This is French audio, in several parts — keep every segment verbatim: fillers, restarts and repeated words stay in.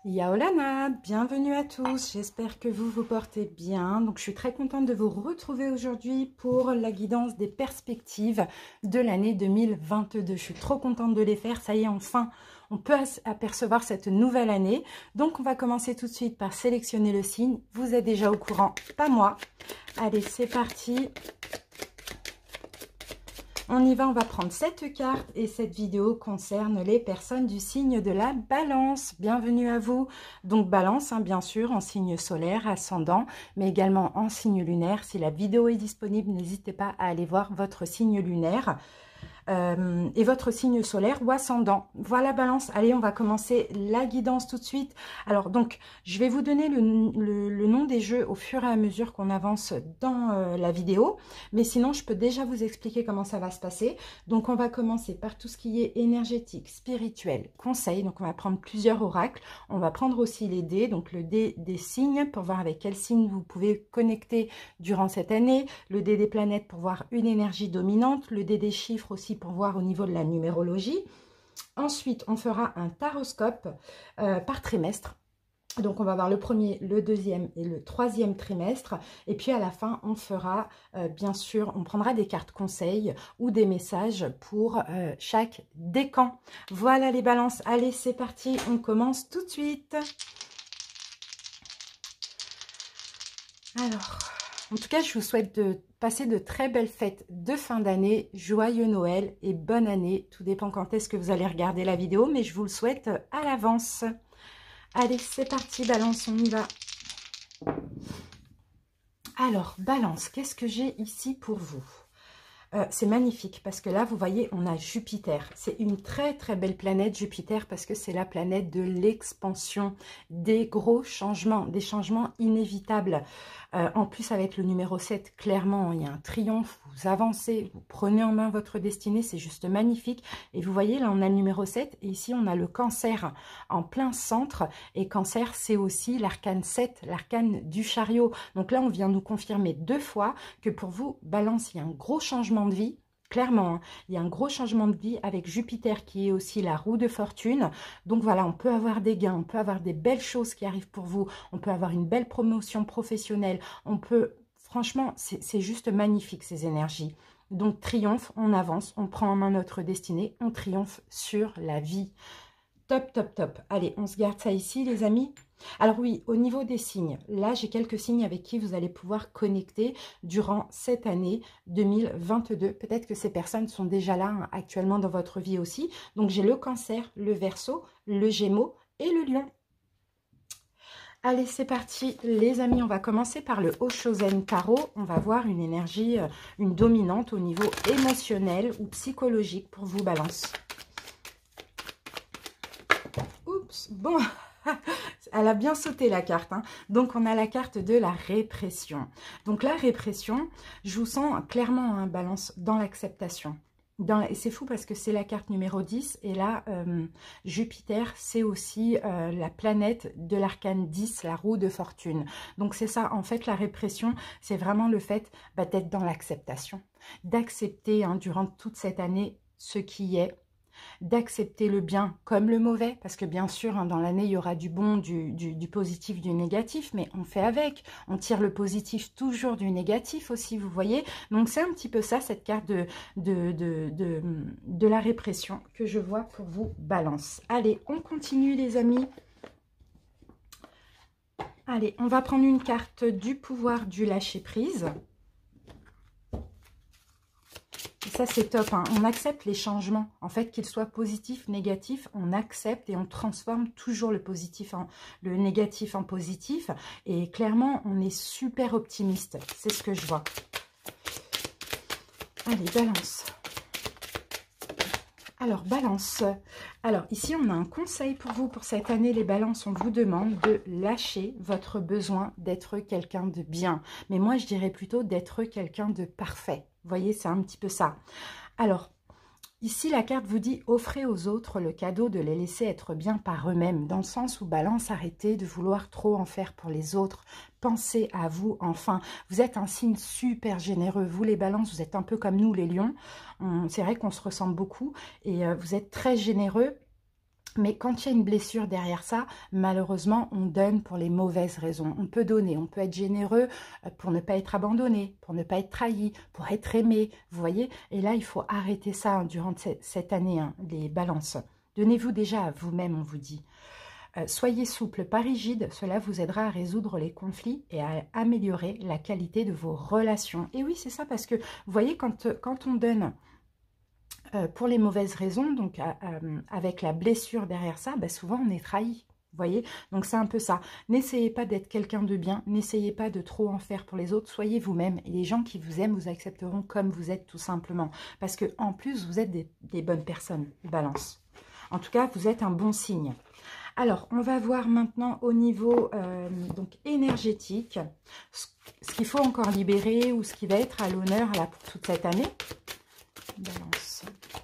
Yaolana, bienvenue à tous, j'espère que vous vous portez bien. Donc je suis très contente de vous retrouver aujourd'hui pour la guidance des perspectives de l'année deux mille vingt-deux. Je suis trop contente de les faire, ça y est, enfin on peut apercevoir cette nouvelle année. Donc on va commencer tout de suite par sélectionner le signe. Vous êtes déjà au courant, pas moi. Allez, c'est parti. On y va, on va prendre cette carte et cette vidéo concerne les personnes du signe de la balance. Bienvenue à vous. Donc balance, hein, bien sûr, en signe solaire, ascendant, mais également en signe lunaire. Si la vidéo est disponible, n'hésitez pas à aller voir votre signe lunaire. Euh, et votre signe solaire ou ascendant. Voilà balance, allez on va commencer la guidance tout de suite. Alors donc je vais vous donner le, le, le nom des jeux au fur et à mesure qu'on avance dans euh, la vidéo, mais sinon je peux déjà vous expliquer comment ça va se passer. Donc on va commencer par tout ce qui est énergétique, spirituel, conseil. Donc on va prendre plusieurs oracles, on va prendre aussi les dés, donc le dé des signes pour voir avec quel signe vous pouvez connecter durant cette année, le dé des planètes pour voir une énergie dominante, le dé des chiffres aussi pour voir au niveau de la numérologie. Ensuite, on fera un taroscope euh, par trimestre. Donc, on va voir le premier, le deuxième et le troisième trimestre. Et puis, à la fin, on fera, euh, bien sûr, on prendra des cartes conseils ou des messages pour euh, chaque décan. Voilà les balances. Allez, c'est parti. On commence tout de suite. Alors... En tout cas, je vous souhaite de passer de très belles fêtes de fin d'année, joyeux Noël et bonne année. Tout dépend quand est-ce que vous allez regarder la vidéo, mais je vous le souhaite à l'avance. Allez, c'est parti, balance, on y va. Alors, balance, qu'est-ce que j'ai ici pour vous ? Euh, c'est magnifique parce que là, vous voyez, on a Jupiter. C'est une très, très belle planète, Jupiter, parce que c'est la planète de l'expansion, des gros changements, des changements inévitables. Euh, en plus, avec le numéro sept, clairement, il y a un triomphe. Vous avancez, vous prenez en main votre destinée. C'est juste magnifique. Et vous voyez, là, on a le numéro sept. Et ici, on a le cancer en plein centre. Et cancer, c'est aussi l'arcane sept, l'arcane du chariot. Donc là, on vient nous confirmer deux fois que pour vous, balance, il y a un gros changement de vie. Clairement, hein, il y a un gros changement de vie avec Jupiter qui est aussi la roue de fortune. Donc voilà, on peut avoir des gains, on peut avoir des belles choses qui arrivent pour vous. On peut avoir une belle promotion professionnelle. On peut, franchement, c'est juste magnifique ces énergies. Donc triomphe, on avance, on prend en main notre destinée, on triomphe sur la vie. Top, top, top. Allez, on se garde ça ici, les amis. Alors oui, au niveau des signes, là, j'ai quelques signes avec qui vous allez pouvoir connecter durant cette année deux mille vingt-deux. Peut-être que ces personnes sont déjà là hein, actuellement dans votre vie aussi. Donc, j'ai le Cancer, le Verseau, le Gémeaux et le Lion. Allez, c'est parti, les amis. On va commencer par le Oshozen Tarot. On va voir une énergie, une dominante au niveau émotionnel ou psychologique pour vous, Balance. Oups, bon... Elle a bien sauté la carte, hein. Donc on a la carte de la répression. Donc la répression, je vous sens clairement un hein, balance dans l'acceptation. Et c'est fou parce que c'est la carte numéro dix et là, euh, Jupiter, c'est aussi euh, la planète de l'arcane dix, la roue de fortune. Donc c'est ça, en fait, la répression, c'est vraiment le fait bah, d'être dans l'acceptation, d'accepter hein, durant toute cette année ce qui est, d'accepter le bien comme le mauvais, parce que bien sûr, hein, dans l'année, il y aura du bon, du, du, du positif, du négatif, mais on fait avec. On tire le positif toujours du négatif aussi, vous voyez. Donc, c'est un petit peu ça, cette carte de, de, de, de, de la répression que je vois pour vous, Balance. Allez, on continue, les amis. Allez, on va prendre une carte du pouvoir du lâcher-prise. Ça, c'est top. Hein. On accepte les changements. En fait, qu'ils soient positifs, négatifs, on accepte et on transforme toujours le positif en le négatif en positif. Et clairement, on est super optimiste. C'est ce que je vois. Allez, Balance. Alors, Balance. Alors, ici, on a un conseil pour vous pour cette année, les Balances. On vous demande de lâcher votre besoin d'être quelqu'un de bien. Mais moi, je dirais plutôt d'être quelqu'un de parfait. Vous voyez, c'est un petit peu ça. Alors, ici, la carte vous dit « Offrez aux autres le cadeau de les laisser être bien par eux-mêmes ». Dans le sens où, Balance, arrêtez de vouloir trop en faire pour les autres. Pensez à vous, enfin. Vous êtes un signe super généreux. Vous, les Balances, vous êtes un peu comme nous, les Lions. C'est vrai qu'on se ressemble beaucoup. Et euh, vous êtes très généreux. Mais quand il y a une blessure derrière ça, malheureusement, on donne pour les mauvaises raisons. On peut donner, on peut être généreux pour ne pas être abandonné, pour ne pas être trahi, pour être aimé, vous voyez. Et là, il faut arrêter ça hein, durant cette année, hein, les balances. Donnez-vous déjà à vous-même, on vous dit. Euh, soyez souple, pas rigide, cela vous aidera à résoudre les conflits et à améliorer la qualité de vos relations. Et oui, c'est ça, parce que, vous voyez, quand, quand on donne... Euh, pour les mauvaises raisons, donc euh, avec la blessure derrière ça, bah, souvent on est trahi, vous voyez. Donc c'est un peu ça. N'essayez pas d'être quelqu'un de bien, n'essayez pas de trop en faire pour les autres, soyez vous-même. Et les gens qui vous aiment vous accepteront comme vous êtes tout simplement. Parce que en plus, vous êtes des, des bonnes personnes, Balance. En tout cas, vous êtes un bon signe. Alors, on va voir maintenant au niveau euh, donc énergétique, ce, ce qu'il faut encore libérer ou ce qui va être à l'honneur là pour toute cette année. Balance.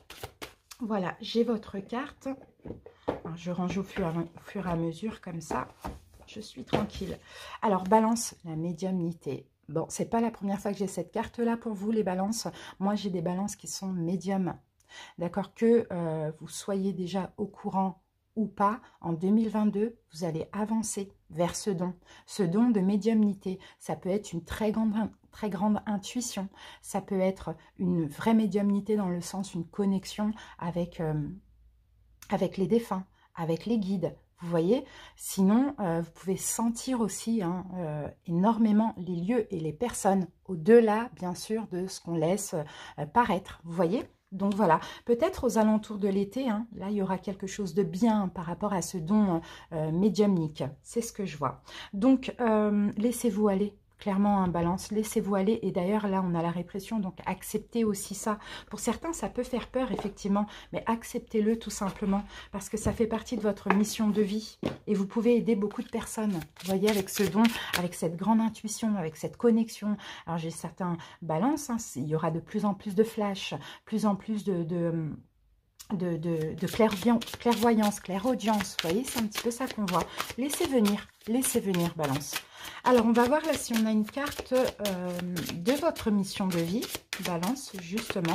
Voilà, j'ai votre carte. Alors, je range au fur, au fur et à mesure, comme ça, je suis tranquille. Alors, Balance, la médiumnité. Bon, c'est pas la première fois que j'ai cette carte-là pour vous, les balances. Moi, j'ai des balances qui sont médiums. D'accord, que euh, vous soyez déjà au courant ou pas, en deux mille vingt-deux, vous allez avancer vers ce don. Ce don de médiumnité, ça peut être une très grande, très grande intuition. Ça peut être une vraie médiumnité dans le sens, une connexion avec, euh, avec les défunts, avec les guides. Vous voyez, sinon, euh, vous pouvez sentir aussi hein, euh, énormément les lieux et les personnes, au-delà, bien sûr, de ce qu'on laisse euh, paraître. Vous voyez ? Donc voilà, peut-être aux alentours de l'été, hein, là, il y aura quelque chose de bien par rapport à ce don euh, médiumnique. C'est ce que je vois. Donc, euh, laissez-vous aller. Clairement, un Balance, laissez-vous aller. Et d'ailleurs, là, on a la répression, donc acceptez aussi ça. Pour certains, ça peut faire peur, effectivement, mais acceptez-le tout simplement, parce que ça fait partie de votre mission de vie. Et vous pouvez aider beaucoup de personnes, vous voyez, avec ce don, avec cette grande intuition, avec cette connexion. Alors, j'ai certains Balances, hein, il y aura de plus en plus de flashs, plus en plus de... de de, de, de clairvoyance, clairaudience, vous voyez, c'est un petit peu ça qu'on voit. Laissez venir, laissez venir, Balance. Alors, on va voir là si on a une carte euh, de votre mission de vie, Balance, justement,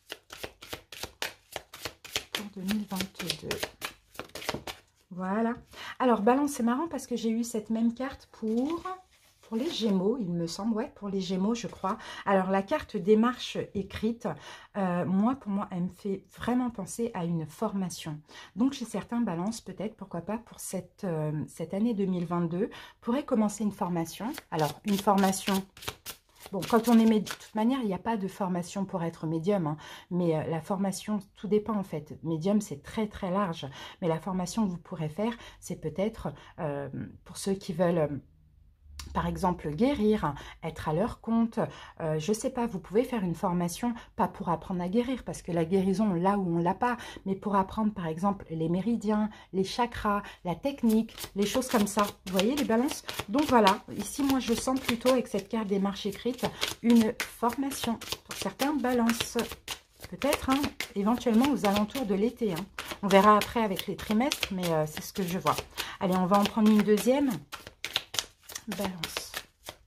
pour deux mille vingt-deux. Voilà. Alors, Balance, c'est marrant parce que j'ai eu cette même carte pour... Pour les Gémeaux, il me semble, ouais, pour les Gémeaux, je crois. Alors, la carte démarche écrite, euh, moi, pour moi, elle me fait vraiment penser à une formation. Donc, chez certains Balances, peut-être, pourquoi pas, pour cette, euh, cette année deux mille vingt-deux, pourrait commencer une formation. Alors, une formation... Bon, quand on est médium, de toute manière, il n'y a pas de formation pour être médium, hein, mais euh, la formation, tout dépend en fait. Médium, c'est très très large, mais la formation que vous pourrez faire, c'est peut-être euh, pour ceux qui veulent... Euh, par exemple, guérir, être à leur compte, euh, je ne sais pas, vous pouvez faire une formation, pas pour apprendre à guérir, parce que la guérison, là où on ne l'a pas, mais pour apprendre, par exemple, les méridiens, les chakras, la technique, les choses comme ça. Vous voyez les Balances? Donc voilà, ici, moi, je sens plutôt, avec cette carte démarche écrite, une formation pour certains Balances. Peut-être, hein, éventuellement, aux alentours de l'été. Hein. On verra après avec les trimestres, mais euh, c'est ce que je vois. Allez, on va en prendre une deuxième. Balance.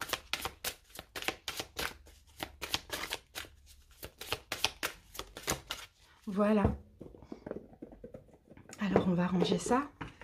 Voilà. Alors, on va ranger ça.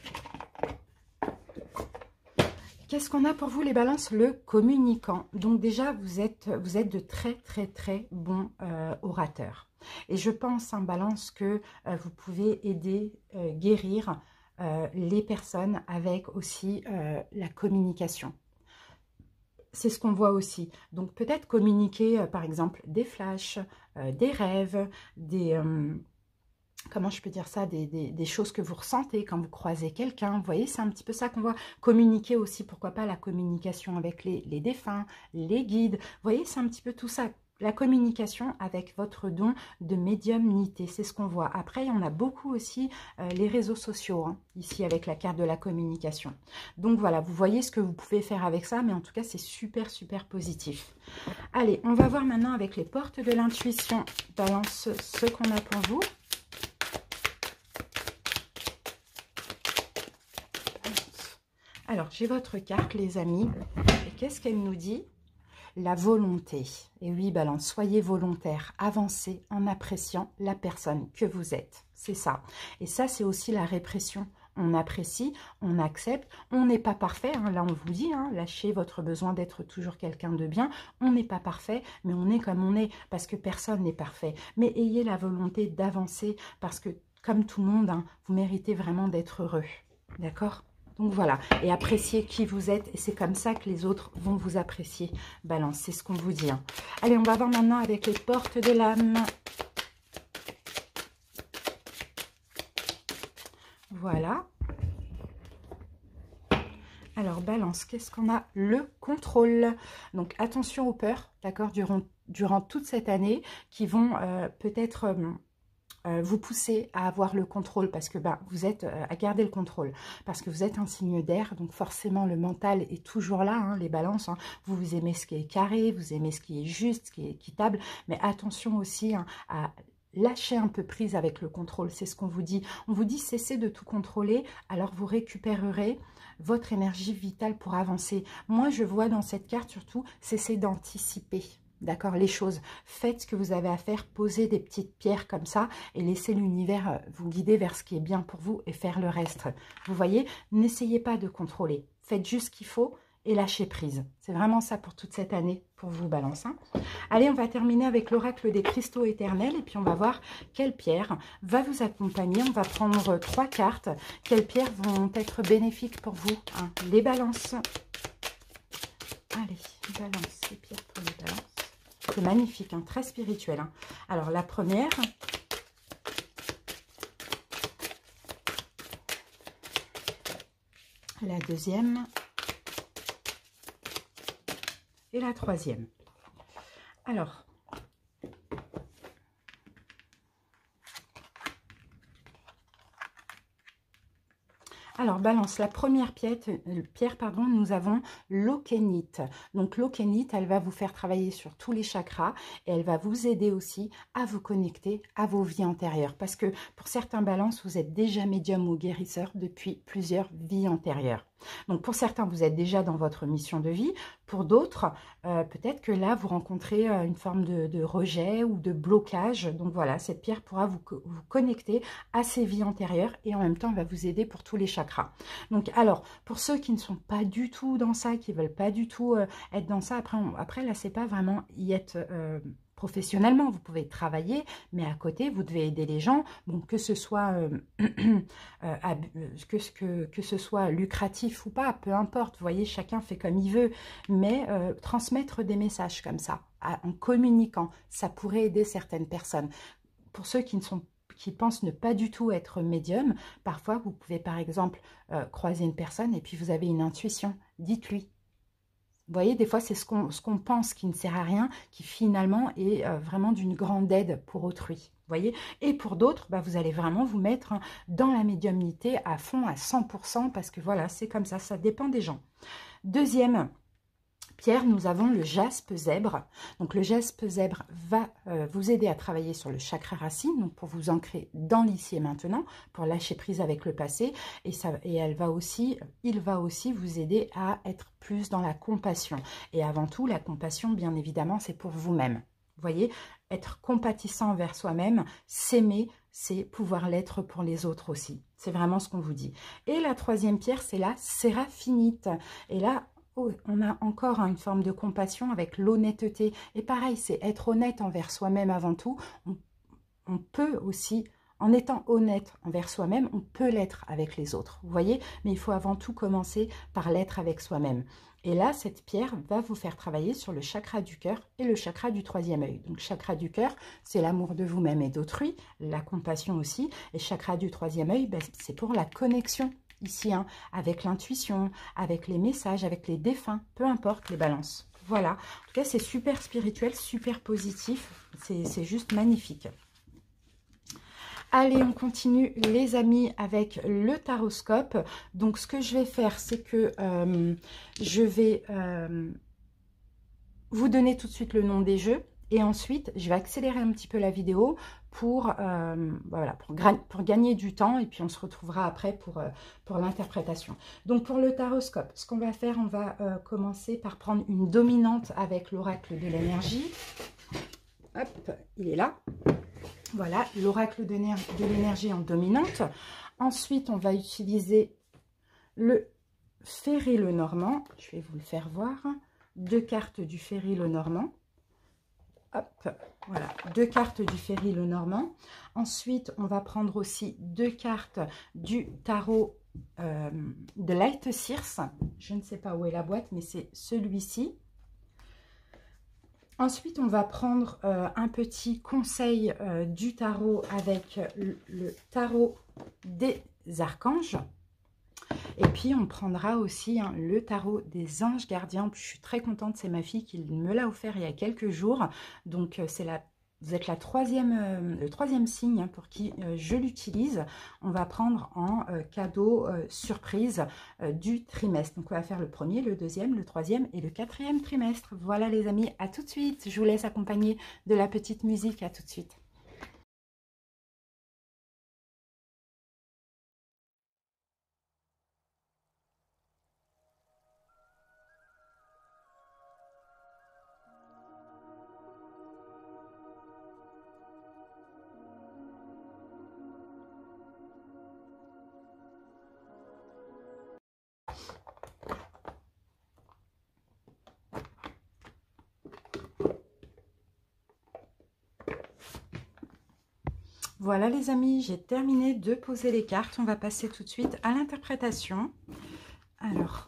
Qu'est-ce qu'on a pour vous, les Balances? Le communicant. Donc déjà, vous êtes, vous êtes de très, très, très bons euh, orateurs. Et je pense, en Balance, que euh, vous pouvez aider, euh, guérir euh, les personnes avec aussi euh, la communication. C'est ce qu'on voit aussi. Donc, peut-être communiquer, euh, par exemple, des flashs, euh, des rêves, des... Euh, comment je peux dire ça, des, des, des choses que vous ressentez quand vous croisez quelqu'un. Vous voyez, c'est un petit peu ça qu'on voit. Communiquer aussi, pourquoi pas la communication avec les, les défunts, les guides. Vous voyez, c'est un petit peu tout ça. La communication avec votre don de médiumnité, c'est ce qu'on voit. Après, on a beaucoup aussi euh, les réseaux sociaux, hein, ici avec la carte de la communication. Donc voilà, vous voyez ce que vous pouvez faire avec ça, mais en tout cas, c'est super, super positif. Allez, on va voir maintenant avec les portes de l'intuition, Balance, ce qu'on a pour vous. Alors, j'ai votre carte, les amis. Et qu'est-ce qu'elle nous dit? La volonté. Et oui, Balance, soyez volontaire. Avancez en appréciant la personne que vous êtes. c'est ça. Et ça, c'est aussi la répression. On apprécie, on accepte, on n'est pas parfait, hein, là on vous dit, hein, lâchez votre besoin d'être toujours quelqu'un de bien, on n'est pas parfait, mais on est comme on est, parce que personne n'est parfait. Mais ayez la volonté d'avancer, parce que comme tout le monde, hein, vous méritez vraiment d'être heureux, d'accord? Donc voilà, et appréciez qui vous êtes, et c'est comme ça que les autres vont vous apprécier. Balance, c'est ce qu'on vous dit. Hein. Allez, on va voir maintenant avec les portes de l'âme. Voilà. Alors, balance, qu'est-ce qu'on a? Le contrôle. Donc, attention aux peurs, d'accord, durant, durant toute cette année, qui vont euh, peut-être euh, euh, vous pousser à avoir le contrôle, parce que bah, vous êtes euh, à garder le contrôle, parce que vous êtes un signe d'air, donc forcément, le mental est toujours là, hein, les balances. Hein. Vous, vous aimez ce qui est carré, vous aimez ce qui est juste, ce qui est équitable, mais attention aussi hein, à... lâchez un peu prise avec le contrôle, c'est ce qu'on vous dit. On vous dit cessez de tout contrôler, alors vous récupérerez votre énergie vitale pour avancer. Moi, je vois dans cette carte surtout, cessez d'anticiper, d'accord, les choses. Faites ce que vous avez à faire, posez des petites pierres comme ça et laissez l'univers vous guider vers ce qui est bien pour vous et faire le reste. Vous voyez, n'essayez pas de contrôler, faites juste ce qu'il faut et lâchez prise. C'est vraiment ça pour toute cette année, pour vous, Balance. Hein. Allez, on va terminer avec l'oracle des cristaux éternels et puis on va voir quelle pierre va vous accompagner. On va prendre trois cartes. Quelles pierres vont être bénéfiques pour vous, hein. Les balances. Allez, balance, les pierres pour les balances. C'est magnifique, hein, très spirituel. Hein. Alors, la première... La deuxième... Et la troisième. Alors, alors balance, la première pierre, pierre pardon, nous avons l'okénite. Donc l'okénite, elle va vous faire travailler sur tous les chakras et elle va vous aider aussi à vous connecter à vos vies antérieures. Parce que pour certains balances, vous êtes déjà médium ou guérisseur depuis plusieurs vies antérieures. Donc pour certains, vous êtes déjà dans votre mission de vie. Pour d'autres, euh, peut-être que là, vous rencontrez euh, une forme de, de rejet ou de blocage. Donc voilà, cette pierre pourra vous, vous connecter à ces vies antérieures et en même temps, elle va vous aider pour tous les chakras. Donc alors, pour ceux qui ne sont pas du tout dans ça, qui ne veulent pas du tout euh, être dans ça, après, on, après là, c'est pas vraiment y être... Euh, professionnellement, vous pouvez travailler, mais à côté, vous devez aider les gens, bon, que ce soit euh, euh, que, que, que ce soit lucratif ou pas, peu importe, vous voyez, chacun fait comme il veut, mais euh, transmettre des messages comme ça, à, en communiquant, ça pourrait aider certaines personnes. Pour ceux qui ne sont qui pensent ne pas du tout être médium, parfois vous pouvez par exemple euh, croiser une personne et puis vous avez une intuition, dites-lui. Vous voyez, des fois, c'est ce qu'on ce qu'on pense qui ne sert à rien, qui finalement est euh, vraiment d'une grande aide pour autrui. Vous voyez, et pour d'autres, bah, vous allez vraiment vous mettre hein, dans la médiumnité à fond, à cent pour cent, parce que voilà, c'est comme ça, ça dépend des gens. Deuxième pierre, nous avons le jaspe zèbre. Donc le jaspe zèbre va euh, vous aider à travailler sur le chakra racine, donc pour vous ancrer dans l'ici et maintenant, pour lâcher prise avec le passé, et, ça, et elle va aussi, il va aussi vous aider à être plus dans la compassion. Et avant tout, la compassion, bien évidemment, c'est pour vous-même. Vous voyez, être compatissant envers soi-même, s'aimer, c'est pouvoir l'être pour les autres aussi. C'est vraiment ce qu'on vous dit. Et la troisième pierre, c'est la séraphinite. Et là, oh, on a encore hein, une forme de compassion avec l'honnêteté. Et pareil, c'est être honnête envers soi-même avant tout. On, on peut aussi, en étant honnête envers soi-même, on peut l'être avec les autres. Vous voyez, mais il faut avant tout commencer par l'être avec soi-même. Et là, cette pierre va vous faire travailler sur le chakra du cœur et le chakra du troisième œil. Donc, chakra du cœur, c'est l'amour de vous-même et d'autrui, la compassion aussi. Et chakra du troisième œil, ben, c'est pour la connexion. Ici, hein, avec l'intuition, avec les messages, avec les défunts, peu importe les balances. Voilà, en tout cas, c'est super spirituel, super positif, c'est juste magnifique. Allez, on continue les amis avec le taroscope. Donc, ce que je vais faire, c'est que euh, je vais euh, vous donner tout de suite le nom des jeux. Et ensuite, je vais accélérer un petit peu la vidéo pour, euh, voilà, pour, pour gagner du temps. Et puis, on se retrouvera après pour, euh, pour l'interprétation. Donc, pour le taroscope, ce qu'on va faire, on va euh, commencer par prendre une dominante avec l'oracle de l'énergie. Hop, il est là. Voilà, l'oracle de l'énergie en dominante. Ensuite, on va utiliser le Ferry le Normand. Je vais vous le faire voir. Deux cartes du Ferry le Normand. Hop, voilà, deux cartes du Ferry le Normand. Ensuite, on va prendre aussi deux cartes du tarot euh, de Light Sears. Je ne sais pas où est la boîte, mais c'est celui-ci. Ensuite, on va prendre euh, un petit conseil euh, du tarot avec le, le tarot des archanges. Et puis, on prendra aussi hein, le tarot des anges gardiens. Je suis très contente, c'est ma fille qui me l'a offert il y a quelques jours. Donc, euh, c'est la, vous êtes la troisième, euh, le troisième signe hein, pour qui euh, je l'utilise. On va prendre en euh, cadeau euh, surprise euh, du trimestre. Donc, on va faire le premier, le deuxième, le troisième et le quatrième trimestre. Voilà les amis, à tout de suite. Je vous laisse accompagner de la petite musique. À tout de suite. Voilà les amis, j'ai terminé de poser les cartes. On va passer tout de suite à l'interprétation. Alors,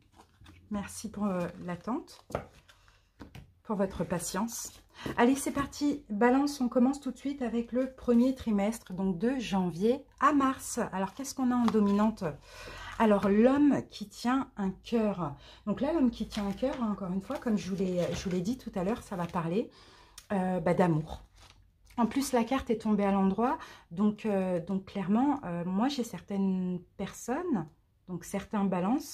merci pour euh, l'attente, pour votre patience. Allez, c'est parti. Balance, on commence tout de suite avec le premier trimestre, donc de janvier à mars. Alors, qu'est-ce qu'on a en dominante? Alors, l'homme qui tient un cœur. Donc là, l'homme qui tient un cœur, encore une fois, comme je vous l'ai dit tout à l'heure, ça va parler euh, bah, d'amour. En plus, la carte est tombée à l'endroit, donc, euh, donc clairement, euh, moi j'ai certaines personnes, donc certains balances,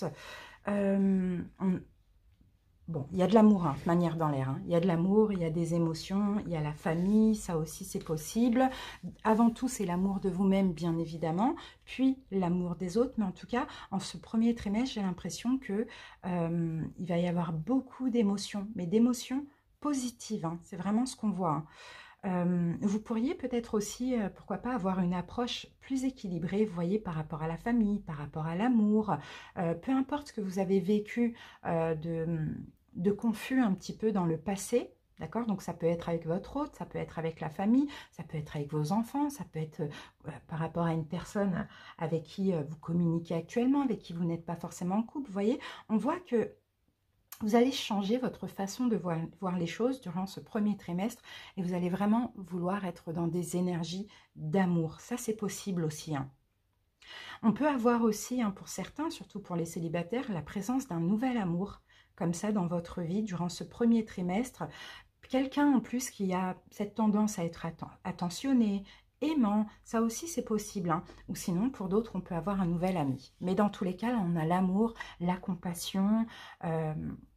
euh, on... bon, il y a de l'amour, hein, de manière dans l'air, hein. Il y a de l'amour, il y a des émotions, il y a la famille, ça aussi c'est possible. Avant tout, c'est l'amour de vous-même, bien évidemment, puis l'amour des autres, mais en tout cas, en ce premier trimestre, j'ai l'impression que euh, il va y avoir beaucoup d'émotions, mais d'émotions positives, hein. C'est vraiment ce qu'on voit, hein. Euh, vous pourriez peut-être aussi, euh, pourquoi pas, avoir une approche plus équilibrée, vous voyez, par rapport à la famille, par rapport à l'amour, euh, peu importe ce que vous avez vécu euh, de, de confus un petit peu dans le passé, d'accord? Donc ça peut être avec votre hôte, ça peut être avec la famille, ça peut être avec vos enfants, ça peut être euh, par rapport à une personne avec qui euh, vous communiquez actuellement, avec qui vous n'êtes pas forcément en couple, vous voyez? On voit que vous allez changer votre façon de voir, voir les choses durant ce premier trimestre et vous allez vraiment vouloir être dans des énergies d'amour. Ça, c'est possible aussi, hein. On peut avoir aussi, hein, pour certains, surtout pour les célibataires, la présence d'un nouvel amour, comme ça, dans votre vie, durant ce premier trimestre. Quelqu'un, en plus, qui a cette tendance à être atten attentionné, aimant, ça aussi c'est possible, hein. Ou sinon pour d'autres on peut avoir un nouvel ami, mais dans tous les cas là, on a l'amour, la compassion, euh,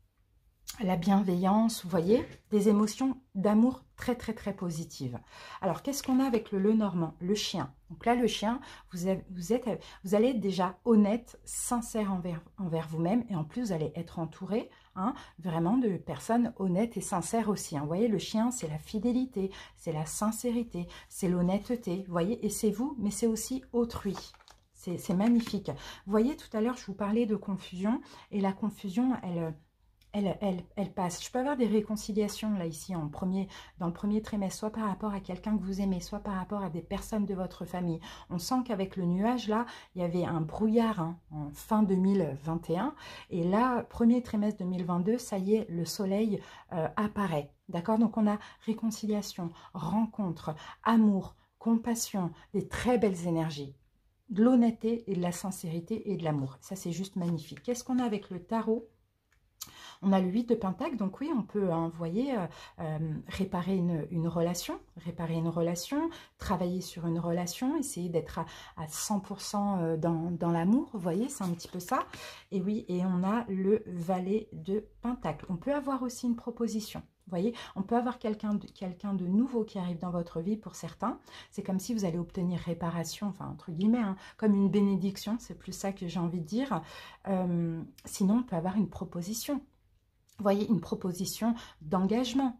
la bienveillance, vous voyez, des émotions d'amour très très très positives. Alors qu'est-ce qu'on a avec le Lenormand? Le chien. Donc là le chien, vous, avez, vous, êtes, vous allez être déjà honnête, sincère envers, envers vous-même, et en plus vous allez être entouré hein, vraiment de personnes honnêtes et sincères aussi, hein. Vous voyez, le chien c'est la fidélité, c'est la sincérité, c'est l'honnêteté, vous voyez, et c'est vous, mais c'est aussi autrui. C'est magnifique. Vous voyez, tout à l'heure je vous parlais de confusion, et la confusion elle... Elle, elle, elle passe. Je peux avoir des réconciliations là ici en premier, dans le premier trimestre, soit par rapport à quelqu'un que vous aimez, soit par rapport à des personnes de votre famille. On sent qu'avec le nuage là, il y avait un brouillard hein, en fin deux mille vingt et un. Et là, premier trimestre deux mille vingt-deux, ça y est, le soleil euh, apparaît. D'accord? Donc on a réconciliation, rencontre, amour, compassion, des très belles énergies. De l'honnêteté et de la sincérité et de l'amour. Ça, c'est juste magnifique. Qu'est-ce qu'on a avec le tarot? On a le huit de Pentacle, donc oui, on peut, hein, vous voyez, euh, euh, réparer une, une relation, réparer une relation, travailler sur une relation, essayer d'être à, à cent pour cent dans, dans l'amour, vous voyez, c'est un petit peu ça. Et oui, et on a le valet de Pentacle. On peut avoir aussi une proposition. Vous voyez, on peut avoir quelqu'un de, quelqu'un de nouveau qui arrive dans votre vie pour certains. C'est comme si vous allez obtenir réparation, enfin entre guillemets, hein, comme une bénédiction, c'est plus ça que j'ai envie de dire. Euh, sinon, on peut avoir une proposition. Vous voyez, une proposition d'engagement.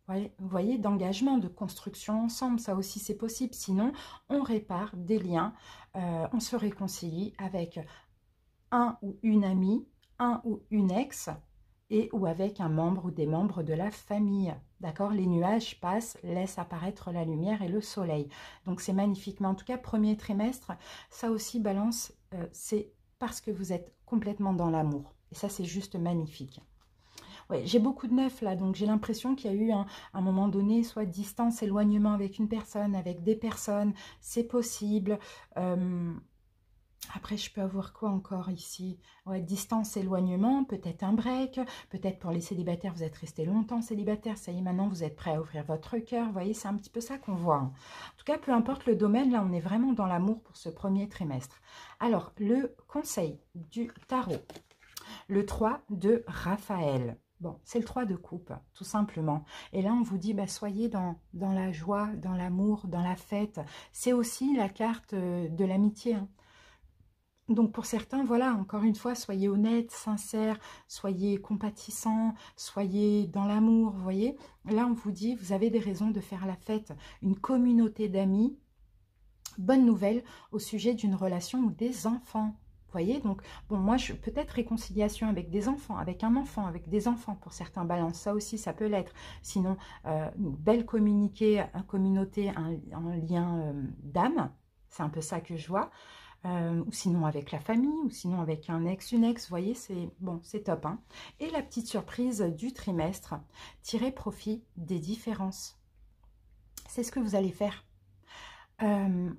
Vous voyez, d'engagement, de construction ensemble, ça aussi c'est possible. Sinon, on répare des liens, euh, on se réconcilie avec un ou une amie, un ou une ex, et ou avec un membre ou des membres de la famille. D'accord? Les nuages passent, laissent apparaître la lumière et le soleil. Donc c'est magnifique. Mais en tout cas, premier trimestre, ça aussi, Balance, euh, c'est parce que vous êtes complètement dans l'amour. Et ça, c'est juste magnifique. Ouais, j'ai beaucoup de neuf là, donc j'ai l'impression qu'il y a eu un, un moment donné, soit distance, éloignement avec une personne, avec des personnes, c'est possible. Euh, après, je peux avoir quoi encore ici? Ouais, distance, éloignement, peut-être un break, peut-être pour les célibataires, vous êtes resté longtemps célibataire, ça y est, maintenant vous êtes prêt à ouvrir votre cœur, vous voyez, c'est un petit peu ça qu'on voit. Hein. En tout cas, peu importe le domaine, là, on est vraiment dans l'amour pour ce premier trimestre. Alors, le conseil du tarot, le trois de Raphaël. Bon, c'est le trois de coupe, tout simplement. Et là, on vous dit, bah, soyez dans, dans la joie, dans l'amour, dans la fête. C'est aussi la carte de l'amitié. Hein. Donc, pour certains, voilà, encore une fois, soyez honnêtes, sincères, soyez compatissants, soyez dans l'amour, vous voyez. Là, on vous dit, vous avez des raisons de faire la fête. Une communauté d'amis. Bonne nouvelle au sujet d'une relation ou des enfants. Vous voyez, donc, bon, moi, je peut-être réconciliation avec des enfants, avec un enfant, avec des enfants, pour certains balances, ça aussi, ça peut l'être. Sinon, euh, une belle communiqué, une communauté, un, un lien euh, d'âme, c'est un peu ça que je vois. Euh, ou sinon avec la famille, ou sinon avec un ex, une ex, vous voyez, c'est bon, c'est top. Hein. Et la petite surprise du trimestre, tirez profit des différences. C'est ce que vous allez faire. Euh,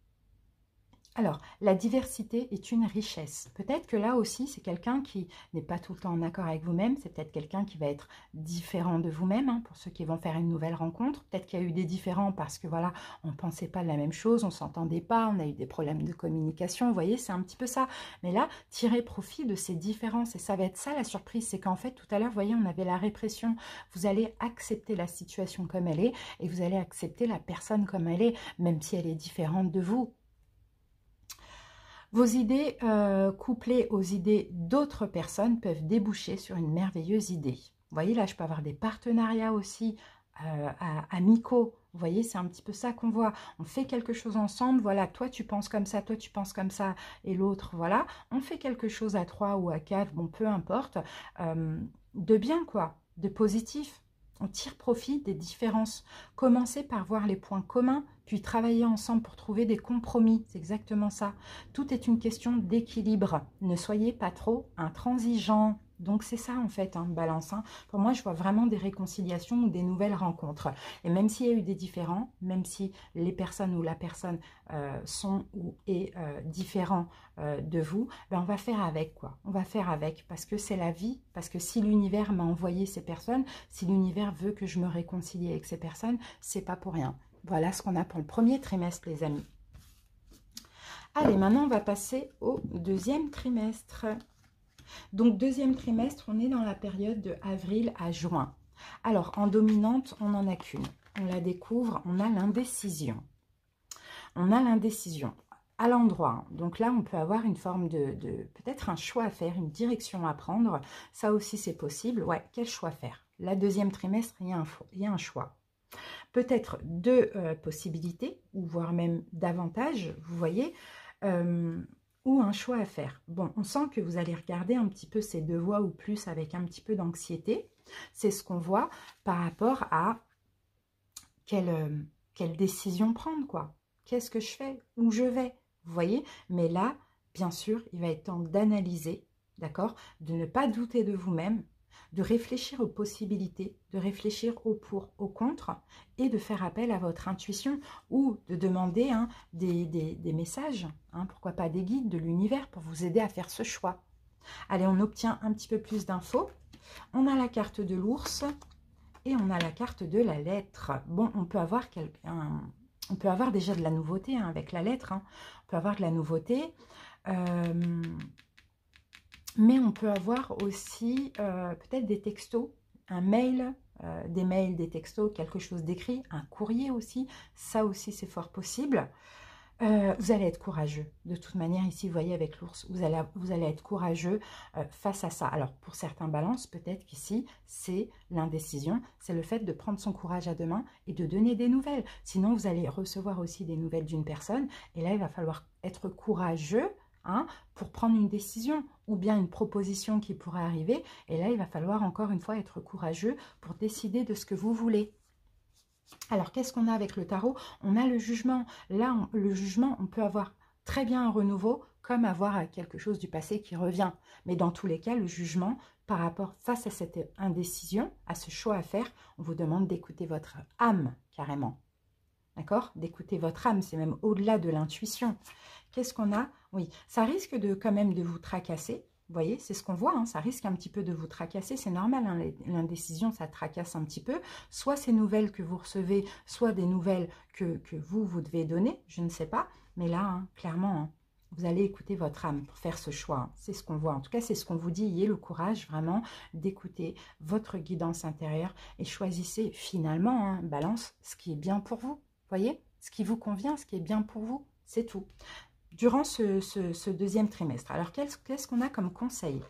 Alors, la diversité est une richesse. Peut-être que là aussi, c'est quelqu'un qui n'est pas tout le temps en accord avec vous-même. C'est peut-être quelqu'un qui va être différent de vous-même, hein, pour ceux qui vont faire une nouvelle rencontre. Peut-être qu'il y a eu des différends parce que, voilà, on ne pensait pas la même chose, on ne s'entendait pas, on a eu des problèmes de communication. Vous voyez, c'est un petit peu ça. Mais là, tirez profit de ces différences. Et ça va être ça, la surprise. C'est qu'en fait, tout à l'heure, vous voyez, on avait la répression. Vous allez accepter la situation comme elle est et vous allez accepter la personne comme elle est, même si elle est différente de vous. Vos idées euh, couplées aux idées d'autres personnes peuvent déboucher sur une merveilleuse idée. Vous voyez, là, je peux avoir des partenariats aussi euh, à, amicaux. Vous voyez, c'est un petit peu ça qu'on voit. On fait quelque chose ensemble. Voilà, toi, tu penses comme ça, toi, tu penses comme ça, et l'autre, voilà. On fait quelque chose à trois ou à quatre, bon, peu importe, euh, de bien, quoi, de positif. On tire profit des différences. Commencez par voir les points communs, puis travailler ensemble pour trouver des compromis. C'est exactement ça. Tout est une question d'équilibre. Ne soyez pas trop intransigeants. Donc c'est ça en fait, hein, Balance. Hein. Pour moi, je vois vraiment des réconciliations ou des nouvelles rencontres. Et même s'il y a eu des différends, même si les personnes ou la personne euh, sont ou est euh, différent euh, de vous, ben on va faire avec quoi. On va faire avec parce que c'est la vie. Parce que si l'univers m'a envoyé ces personnes, si l'univers veut que je me réconcilie avec ces personnes, c'est pas pour rien. Voilà ce qu'on a pour le premier trimestre, les amis. Allez, maintenant, on va passer au deuxième trimestre. Donc, deuxième trimestre, on est dans la période de avril à juin. Alors, en dominante, on n'en a qu'une. On la découvre, on a l'indécision. On a l'indécision à l'endroit. Donc là, on peut avoir une forme de, de peut-être un choix à faire, une direction à prendre. Ça aussi, c'est possible. Ouais, quel choix faire? La deuxième trimestre, il y a un, il y a un choix. Peut-être deux euh, possibilités, ou voire même davantage, vous voyez, euh, ou un choix à faire. Bon, on sent que vous allez regarder un petit peu ces deux voies ou plus avec un petit peu d'anxiété. C'est ce qu'on voit par rapport à quelle, euh, quelle décision prendre, quoi. Qu'est-ce que je fais? Où je vais? Vous voyez? Mais là, bien sûr, il va être temps d'analyser, d'accord? De ne pas douter de vous-même, de réfléchir aux possibilités, de réfléchir au pour, au contre, et de faire appel à votre intuition ou de demander hein, des, des, des messages, hein, pourquoi pas des guides de l'univers pour vous aider à faire ce choix. Allez, on obtient un petit peu plus d'infos. On a la carte de l'ours et on a la carte de la lettre. Bon, on peut avoir quelqu'un... On peut avoir déjà de la nouveauté hein, avec la lettre. Hein. On peut avoir de la nouveauté. Euh, mais on peut avoir aussi euh, peut-être des textos, un mail, euh, des mails, des textos, quelque chose d'écrit, un courrier aussi. Ça aussi, c'est fort possible. Euh, vous allez être courageux. De toute manière, ici, vous voyez, avec l'ours, vous allez, vous allez être courageux euh, face à ça. Alors, pour certains balances, peut-être qu'ici, c'est l'indécision. C'est le fait de prendre son courage à deux mains et de donner des nouvelles. Sinon, vous allez recevoir aussi des nouvelles d'une personne. Et là, il va falloir être courageux hein, pour prendre une décision ou bien une proposition qui pourrait arriver. Et là, il va falloir encore une fois être courageux pour décider de ce que vous voulez. Alors, qu'est-ce qu'on a avec le tarot? On a le jugement. Là, on, le jugement, on peut avoir très bien un renouveau, comme avoir quelque chose du passé qui revient. Mais dans tous les cas, le jugement, par rapport face à cette indécision, à ce choix à faire, on vous demande d'écouter votre âme, carrément. D'accord? D'écouter votre âme, c'est même au-delà de l'intuition. Qu'est-ce qu'on a? Oui, ça risque de quand même de vous tracasser. Vous voyez, c'est ce qu'on voit, hein, ça risque un petit peu de vous tracasser, c'est normal, hein, l'indécision, ça tracasse un petit peu. Soit ces nouvelles que vous recevez, soit des nouvelles que, que vous, vous devez donner, je ne sais pas. Mais là, hein, clairement, hein, vous allez écouter votre âme pour faire ce choix. Hein, c'est ce qu'on voit, en tout cas, c'est ce qu'on vous dit. Ayez le courage vraiment d'écouter votre guidance intérieure et choisissez finalement, hein, balance, ce qui est bien pour vous. Vous voyez, ce qui vous convient, ce qui est bien pour vous, c'est tout. Durant ce, ce, ce deuxième trimestre. Alors, qu'est-ce qu'on a comme conseil?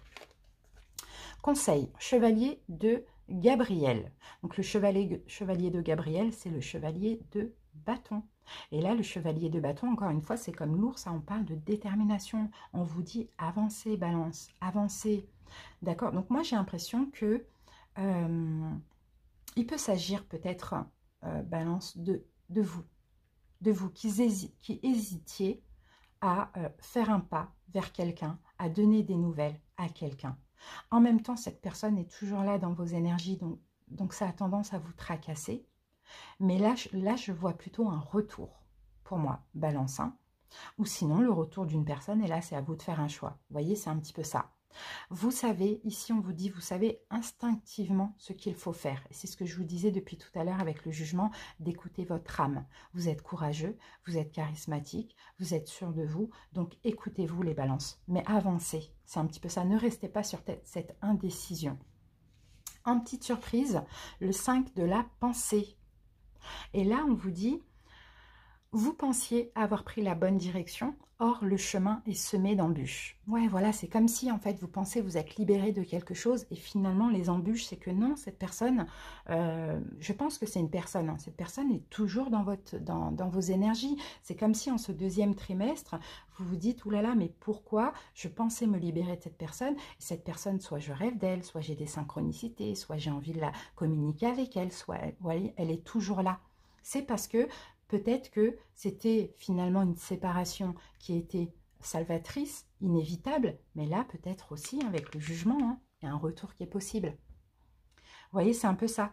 Conseil, chevalier de Gabriel. Donc, le chevalier, chevalier de Gabriel, c'est le chevalier de bâton. Et là, le chevalier de bâton, encore une fois, c'est comme l'ours, on parle de détermination. On vous dit avancez, balance, avancez. D'accord? Donc, moi, j'ai l'impression que euh, il peut s'agir peut-être, euh, balance, de, de vous. De vous qui, hési qui hésitiez à euh, faire un pas vers quelqu'un, à donner des nouvelles à quelqu'un. En même temps, cette personne est toujours là dans vos énergies, donc, donc ça a tendance à vous tracasser. Mais là, je, là, je vois plutôt un retour, pour moi, balance, hein. Ou sinon, le retour d'une personne, et là, c'est à vous de faire un choix. Vous voyez, c'est un petit peu ça. Vous savez, ici, on vous dit, vous savez instinctivement ce qu'il faut faire. Et c'est ce que je vous disais depuis tout à l'heure avec le jugement, d'écouter votre âme. Vous êtes courageux, vous êtes charismatique, vous êtes sûr de vous, donc écoutez-vous les balances. Mais avancez, c'est un petit peu ça. Ne restez pas sur cette indécision. En petite surprise, le cinq de la pensée. Et là, on vous dit, vous pensiez avoir pris la bonne direction, or le chemin est semé d'embûches. Ouais, voilà, c'est comme si en fait vous pensez vous êtes libéré de quelque chose et finalement les embûches, c'est que non, cette personne, euh, je pense que c'est une personne, hein, cette personne est toujours dans, votre, dans, dans vos énergies. C'est comme si en ce deuxième trimestre, vous vous dites, oulala, mais pourquoi je pensais me libérer de cette personne? Et cette personne, soit je rêve d'elle, soit j'ai des synchronicités, soit j'ai envie de la communiquer avec elle, soit vous voyez, elle est toujours là. C'est parce que peut-être que c'était finalement une séparation qui était salvatrice, inévitable, mais là, peut-être aussi avec le jugement, hein, il y a un retour qui est possible. Vous voyez, c'est un peu ça.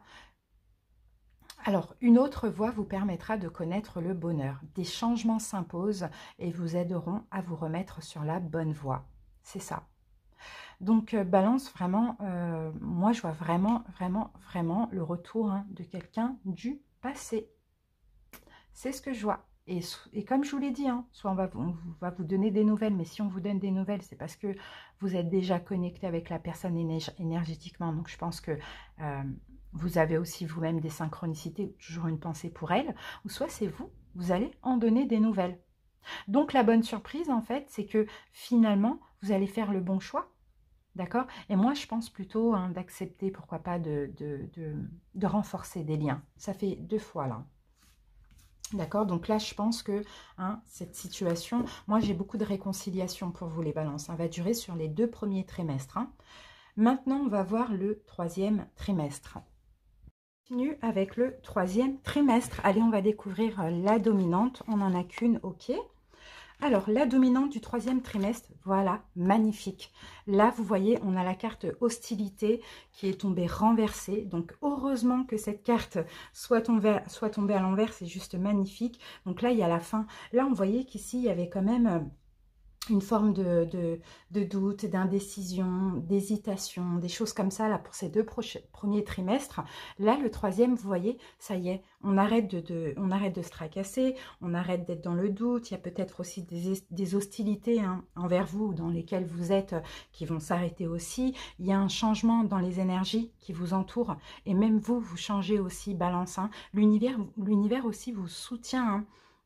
Alors, une autre voie vous permettra de connaître le bonheur. Des changements s'imposent et vous aideront à vous remettre sur la bonne voie. C'est ça. Donc, euh, balance, vraiment, euh, moi, je vois vraiment, vraiment, vraiment le retour hein, de quelqu'un du passé. C'est ce que je vois. Et, et comme je vous l'ai dit, hein, soit on va, on va vous donner des nouvelles, mais si on vous donne des nouvelles, c'est parce que vous êtes déjà connecté avec la personne énergétiquement. Donc, je pense que euh, vous avez aussi vous-même des synchronicités, toujours une pensée pour elle. Ou soit c'est vous, vous allez en donner des nouvelles. Donc, la bonne surprise, en fait, c'est que finalement, vous allez faire le bon choix. D'accord? Et moi, je pense plutôt hein, d'accepter, pourquoi pas, de, de, de, de renforcer des liens. Ça fait deux fois, là. D'accord, donc là, je pense que hein, cette situation, moi, j'ai beaucoup de réconciliation pour vous, les balances. Ça hein, va durer sur les deux premiers trimestres. Hein. Maintenant, on va voir le troisième trimestre. On continue avec le troisième trimestre. Allez, on va découvrir la dominante. On n'en a qu'une, ok. Alors, la dominante du troisième trimestre, voilà, magnifique. Là, vous voyez, on a la carte hostilité qui est tombée renversée. Donc, heureusement que cette carte soit tombée, soit tombée à l'envers, c'est juste magnifique. Donc là, il y a la fin. Là, on voyait qu'ici, il y avait quand même une forme de, de, de doute, d'indécision, d'hésitation, des choses comme ça là pour ces deux premiers trimestres. Là, le troisième, vous voyez, ça y est, on arrête de, de, on arrête de se tracasser, on arrête d'être dans le doute. Il y a peut-être aussi des, des hostilités hein, envers vous, dans lesquelles vous êtes, qui vont s'arrêter aussi. Il y a un changement dans les énergies qui vous entourent. Et même vous, vous changez aussi, balance. Hein. L'univers l'univers aussi vous soutient, hein.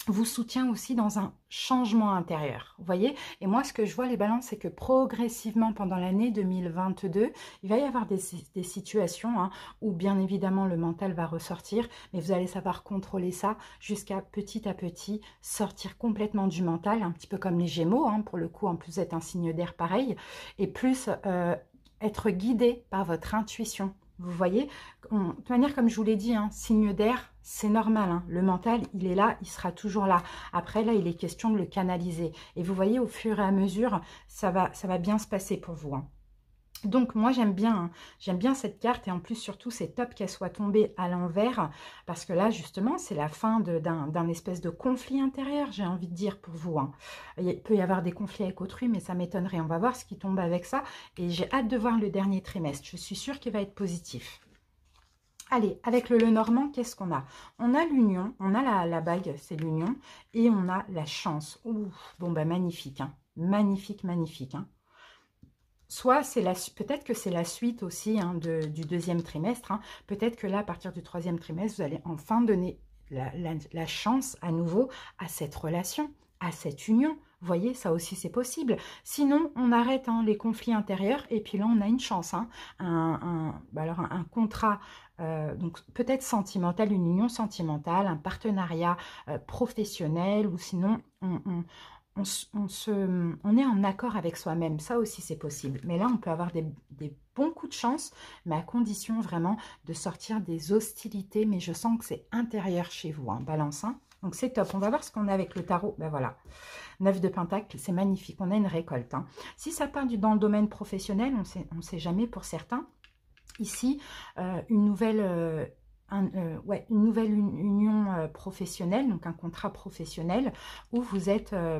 vous soutient aussi dans un changement intérieur, vous voyez. Et moi, ce que je vois, les balances, c'est que progressivement, pendant l'année deux mille vingt-deux, il va y avoir des, des situations hein, où, bien évidemment, le mental va ressortir, mais vous allez savoir contrôler ça jusqu'à petit à petit sortir complètement du mental, un petit peu comme les Gémeaux, hein, pour le coup, en plus, vous êtes un signe d'air pareil, et plus euh, être guidé par votre intuition. Vous voyez, on, de toute manière, comme je vous l'ai dit, hein, signe d'air, c'est normal. Hein, le mental, il est là, il sera toujours là. Après, là, il est question de le canaliser. Et vous voyez, au fur et à mesure, ça va, ça va bien se passer pour vous. Hein. Donc, moi, j'aime bien, hein, j'aime bien cette carte. Et en plus, surtout, c'est top qu'elle soit tombée à l'envers. Parce que là, justement, c'est la fin d'un espèce de conflit intérieur, j'ai envie de dire, pour vous. Hein. Il peut y avoir des conflits avec autrui, mais ça m'étonnerait. On va voir ce qui tombe avec ça. Et j'ai hâte de voir le dernier trimestre. Je suis sûre qu'il va être positif. Allez, avec le Lenormand, qu'est-ce qu'on a? On a l'union, on a la, la bague, c'est l'union. Et on a la chance. Ouh, bon, bah magnifique. Hein. Magnifique, magnifique. Hein. Soit c'est la, peut-être que c'est la suite aussi hein, de, du deuxième trimestre. Hein. Peut-être que là, à partir du troisième trimestre, vous allez enfin donner la, la, la chance à nouveau à cette relation, à cette union. Vous voyez, ça aussi c'est possible. Sinon, on arrête hein, les conflits intérieurs et puis là, on a une chance. Hein. Un, un, bah alors un, un contrat, euh, donc peut-être sentimental, une union sentimentale, un partenariat euh, professionnel ou sinon, on... on On, on, se, on est en accord avec soi-même, ça aussi c'est possible. Mais là, on peut avoir des, des bons coups de chance, mais à condition vraiment de sortir des hostilités. Mais je sens que c'est intérieur chez vous, hein, Balance. Hein. Donc c'est top. On va voir ce qu'on a avec le tarot. Ben voilà, neuf de Pentacle, c'est magnifique. On a une récolte. Hein. Si ça part du, dans le domaine professionnel, on sait, on sait jamais pour certains. Ici, euh, une nouvelle... Euh, Un, euh, ouais, une nouvelle union euh, professionnelle, donc un contrat professionnel où vous êtes euh,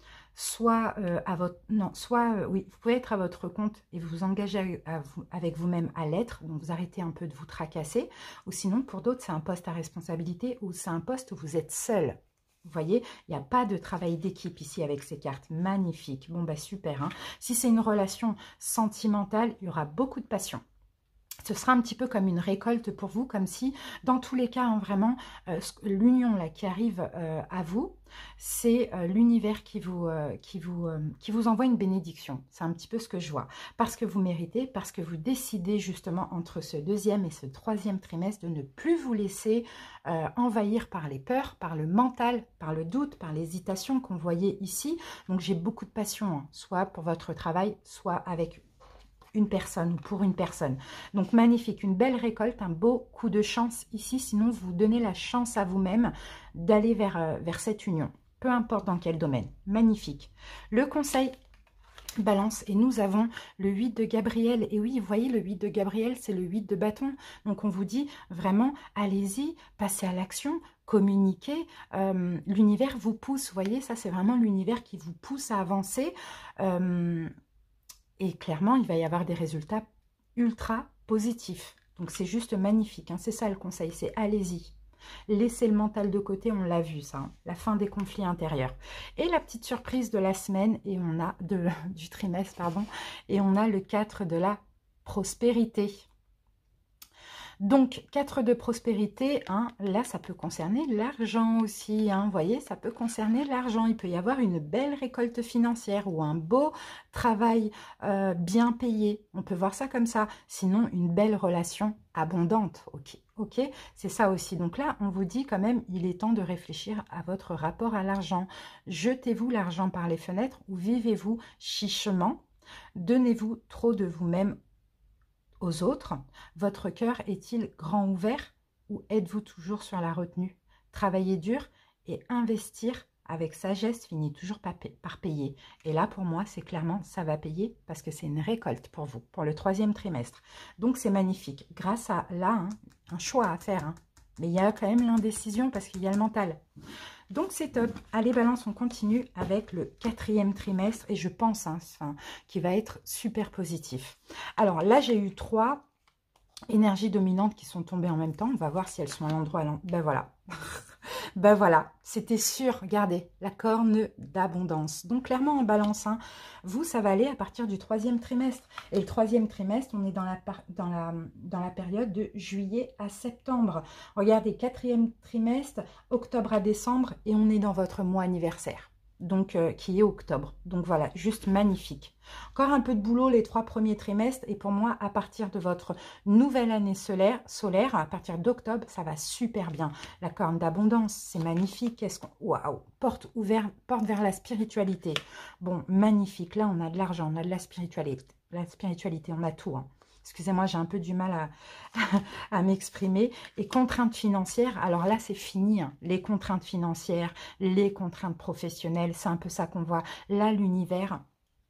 soit euh, à votre non, soit euh, oui, vous pouvez être à votre compte et vous vous engagez à, à vous, avec vous-même à l'être, donc vous arrêtez un peu de vous tracasser, ou sinon pour d'autres c'est un poste à responsabilité ou c'est un poste où vous êtes seul. Vous voyez, il n'y a pas de travail d'équipe ici avec ces cartes. Magnifique. Bon, bah super. Hein. Si c'est une relation sentimentale, il y aura beaucoup de passion. Ce sera un petit peu comme une récolte pour vous, comme si, dans tous les cas, hein, vraiment, euh, l'union là qui arrive euh, à vous, c'est euh, l'univers qui, vous, euh, qui, vous, euh, qui vous envoie une bénédiction. C'est un petit peu ce que je vois. Parce que vous méritez, parce que vous décidez justement entre ce deuxième et ce troisième trimestre de ne plus vous laisser euh, envahir par les peurs, par le mental, par le doute, par l'hésitation qu'on voyait ici. Donc j'ai beaucoup de passion, hein, soit pour votre travail, soit avec une personne ou pour une personne. Donc magnifique, une belle récolte, un beau coup de chance ici, sinon vous donnez la chance à vous-même d'aller vers, euh, vers cette union, peu importe dans quel domaine. Magnifique. Le conseil Balance, et nous avons le huit de Gabriel, et oui, vous voyez, le huit de Gabriel, c'est le huit de bâton, donc on vous dit vraiment, allez-y, passez à l'action, communiquez, euh, l'univers vous pousse, vous voyez, ça c'est vraiment l'univers qui vous pousse à avancer, euh, et clairement, il va y avoir des résultats ultra positifs. Donc, c'est juste magnifique. Hein. C'est ça le conseil, c'est allez-y. Laissez le mental de côté, on l'a vu ça. Hein. La fin des conflits intérieurs. Et la petite surprise de la semaine, et on a de, du trimestre, pardon, et on a le quatre de la prospérité. Donc, quatre de prospérité, hein, là, ça peut concerner l'argent aussi. Hein, vous voyez, ça peut concerner l'argent. Il peut y avoir une belle récolte financière ou un beau travail euh, bien payé. On peut voir ça comme ça. Sinon, une belle relation abondante. Ok, ok, c'est ça aussi. Donc là, on vous dit quand même, il est temps de réfléchir à votre rapport à l'argent. Jetez-vous l'argent par les fenêtres ou vivez-vous chichement? Donnez-vous trop de vous-même aux autres? Votre cœur est-il grand ouvert ou êtes-vous toujours sur la retenue? Travailler dur et investir avec sagesse finit toujours par payer. Et là, pour moi, c'est clairement, ça va payer parce que c'est une récolte pour vous, pour le troisième trimestre. Donc, c'est magnifique. Grâce à là, hein, un choix à faire. Hein. Mais il y a quand même l'indécision parce qu'il y a le mental. Donc, c'est top. Allez, Balance, on continue avec le quatrième trimestre. Et je pense hein, enfin, qu'il va être super positif. Alors là, j'ai eu trois énergies dominantes qui sont tombées en même temps. On va voir si elles sont à l'endroit. Ben voilà. Ben voilà, c'était sûr, regardez, la corne d'abondance. Donc clairement en balance, hein, vous, ça va aller à partir du troisième trimestre. Et le troisième trimestre, on est dans la, dans la, dans la période de juillet à septembre. Regardez, quatrième trimestre, octobre à décembre, et on est dans votre mois anniversaire. Donc, euh, qui est octobre. Donc voilà, juste magnifique. Encore un peu de boulot les trois premiers trimestres. Et pour moi, à partir de votre nouvelle année solaire, solaire à partir d'octobre, ça va super bien. La corne d'abondance, c'est magnifique. Qu'est-ce qu'on... Waouh! Porte ouverte, porte vers la spiritualité. Bon, magnifique. Là, on a de l'argent, on a de la spiritualité. La spiritualité, on a tout, hein. Excusez-moi, j'ai un peu du mal à, à m'exprimer. Et contraintes financières, alors là, c'est fini. Hein. Les contraintes financières, les contraintes professionnelles, c'est un peu ça qu'on voit. Là, l'univers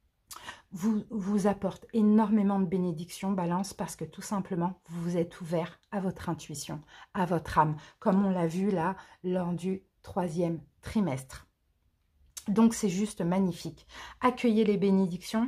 vous, vous apporte énormément de bénédictions, Balance, parce que tout simplement, vous vous êtes ouvert à votre intuition, à votre âme, comme on l'a vu là, lors du troisième trimestre. Donc, c'est juste magnifique. Accueillez les bénédictions,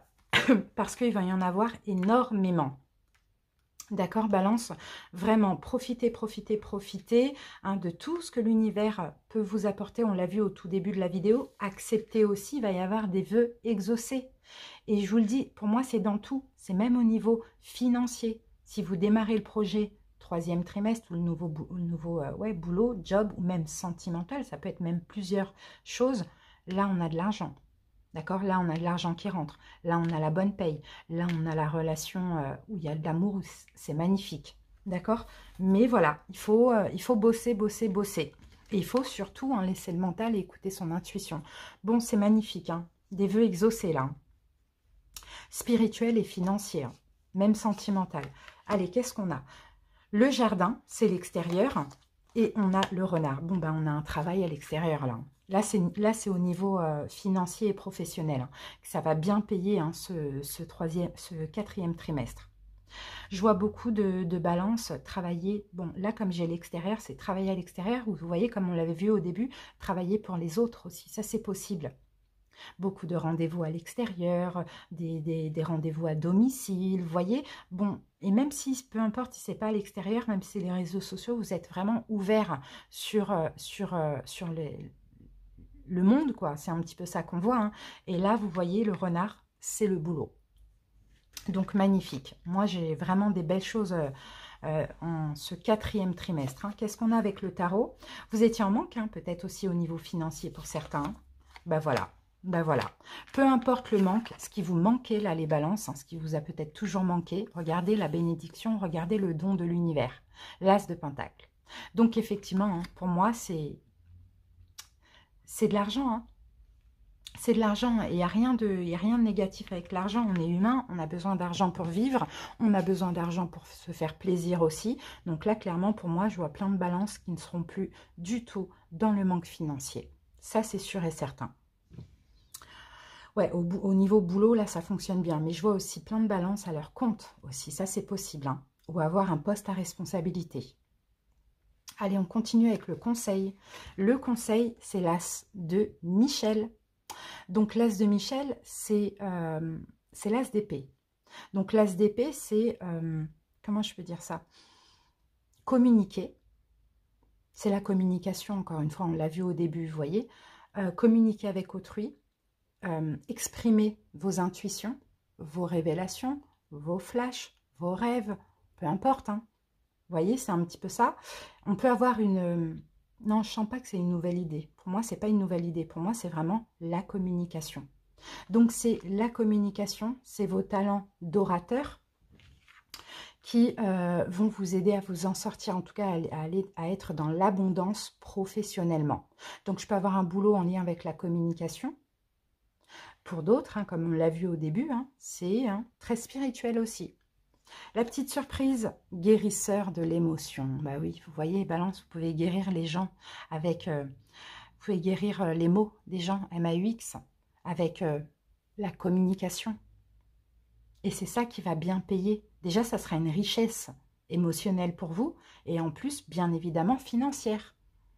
parce qu'il va y en avoir énormément. D'accord, Balance? Vraiment, profitez, profitez, profitez hein, de tout ce que l'univers peut vous apporter. On l'a vu au tout début de la vidéo. Acceptez aussi, il va y avoir des vœux exaucés. Et je vous le dis, pour moi, c'est dans tout. C'est même au niveau financier. Si vous démarrez le projet troisième trimestre ou le nouveau, le nouveau euh, ouais, boulot, job ou même sentimental, ça peut être même plusieurs choses. Là, on a de l'argent. D'accord? Là, on a de l'argent qui rentre. Là, on a la bonne paye. Là, on a la relation euh, où il y a de l'amour. C'est magnifique. D'accord? Mais voilà, il faut, euh, il faut bosser, bosser, bosser. Et il faut surtout hein, laisser le mental et écouter son intuition. Bon, c'est magnifique. Hein? Des vœux exaucés, là. Spirituel et financier. Hein? Même sentimental. Allez, qu'est-ce qu'on a? Le jardin, c'est l'extérieur. Et on a le renard. Bon, ben, on a un travail à l'extérieur, là. Là, c'est au niveau euh, financier et professionnel. Hein, que ça va bien payer hein, ce, ce, troisième, ce quatrième trimestre. Je vois beaucoup de, de balances travailler. Bon, là, comme j'ai l'extérieur, c'est travailler à l'extérieur. Vous voyez, comme on l'avait vu au début, travailler pour les autres aussi. Ça, c'est possible. Beaucoup de rendez-vous à l'extérieur, des, des, des rendez-vous à domicile. Vous voyez, bon, et même si, peu importe si ce n'est pas à l'extérieur, même si les réseaux sociaux, vous êtes vraiment ouverts sur, sur, sur les... le monde, quoi. C'est un petit peu ça qu'on voit. Hein. Et là, vous voyez, le renard, c'est le boulot. Donc, magnifique. Moi, j'ai vraiment des belles choses euh, euh, en ce quatrième trimestre. Hein. Qu'est-ce qu'on a avec le tarot? Vous étiez en manque, hein, peut-être aussi au niveau financier pour certains. Ben voilà. Ben voilà. Peu importe le manque, ce qui vous manquait, là, les balances, hein, ce qui vous a peut-être toujours manqué, regardez la bénédiction, regardez le don de l'univers. L'as de Pentacle. Donc, effectivement, hein, pour moi, c'est... C'est de l'argent, hein. C'est de l'argent. Il n'y a rien de, il y a rien de négatif avec l'argent. On est humain, on a besoin d'argent pour vivre. On a besoin d'argent pour se faire plaisir aussi. Donc là, clairement, pour moi, je vois plein de balances qui ne seront plus du tout dans le manque financier. Ça, c'est sûr et certain. Ouais, au, au niveau boulot, là, ça fonctionne bien. Mais je vois aussi plein de balances à leur compte aussi. Ça, c'est possible. Hein. Ou avoir un poste à responsabilité. Allez, on continue avec le conseil. Le conseil, c'est l'as de Michel. Donc, l'as de Michel, c'est euh, l'as d'épée. Donc, l'as d'épée, c'est, euh, comment je peux dire ça? Communiquer. C'est la communication, encore une fois, on l'a vu au début, vous voyez. Euh, communiquer avec autrui, euh, exprimer vos intuitions, vos révélations, vos flashs, vos rêves, peu importe, hein. Vous voyez, c'est un petit peu ça. On peut avoir une... Non, je ne sens pas que c'est une nouvelle idée. Pour moi, ce n'est pas une nouvelle idée. Pour moi, c'est vraiment la communication. Donc, c'est la communication, c'est vos talents d'orateur qui euh, vont vous aider à vous en sortir, en tout cas à, aller, à être dans l'abondance professionnellement. Donc, je peux avoir un boulot en lien avec la communication. Pour d'autres, hein, comme on l'a vu au début, hein, c'est hein, très spirituel aussi. La petite surprise, guérisseur de l'émotion. Bah oui, vous voyez, Balance, vous pouvez guérir les gens avec... Euh, vous pouvez guérir euh, les mots des gens, M A U X, avec euh, la communication. Et c'est ça qui va bien payer. Déjà, ça sera une richesse émotionnelle pour vous et en plus, bien évidemment, financière.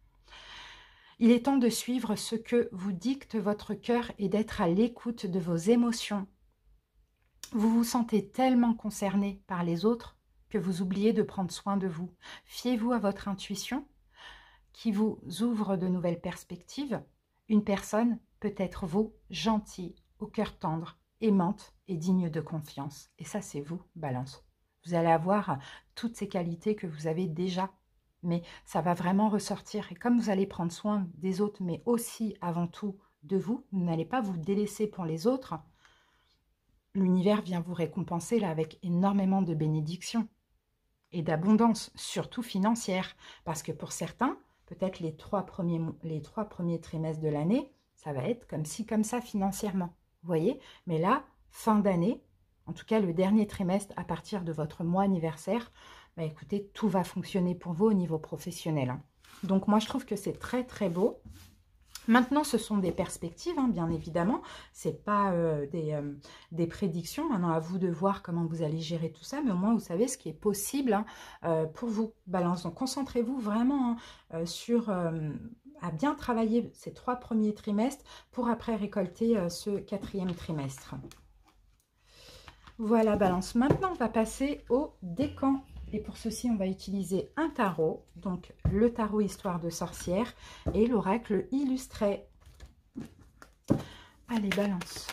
Il est temps de suivre ce que vous dicte votre cœur et d'être à l'écoute de vos émotions. Vous vous sentez tellement concerné par les autres que vous oubliez de prendre soin de vous. Fiez-vous à votre intuition. qui vous ouvre de nouvelles perspectives. Une personne peut être vous, gentille, au cœur tendre, aimante et digne de confiance. Et ça, c'est vous, Balance. Vous allez avoir toutes ces qualités que vous avez déjà, mais ça va vraiment ressortir. Et comme vous allez prendre soin des autres, mais aussi avant tout de vous, vous n'allez pas vous délaisser pour les autres, l'univers vient vous récompenser là avec énormément de bénédictions et d'abondance, surtout financière. Parce que pour certains, peut-être les trois premiers, les trois premiers trimestres de l'année, ça va être comme ci, comme ça financièrement. Vous voyez? Mais là, fin d'année, en tout cas le dernier trimestre à partir de votre mois anniversaire, bah écoutez, tout va fonctionner pour vous au niveau professionnel. Hein. Donc moi, je trouve que c'est très très beau. Maintenant, ce sont des perspectives, hein, bien évidemment. Ce n'est pas euh, des, euh, des prédictions. Maintenant, à vous de voir comment vous allez gérer tout ça. Mais au moins, vous savez ce qui est possible hein, euh, pour vous, Balance. Donc, concentrez-vous vraiment hein, euh, sur... Euh, à bien travailler ces trois premiers trimestres pour après récolter euh, ce quatrième trimestre. Voilà, Balance. Maintenant, on va passer au décan. Et pour ceci, on va utiliser un tarot, donc le tarot Histoire de sorcière et l'oracle illustré. Allez, Balance.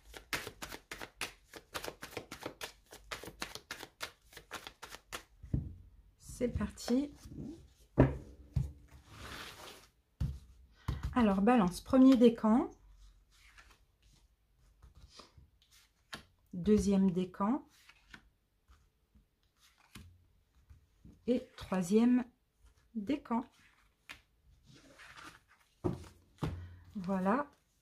C'est parti. Alors, Balance, premier décan. Deuxième décan. Et troisième décan. Voilà.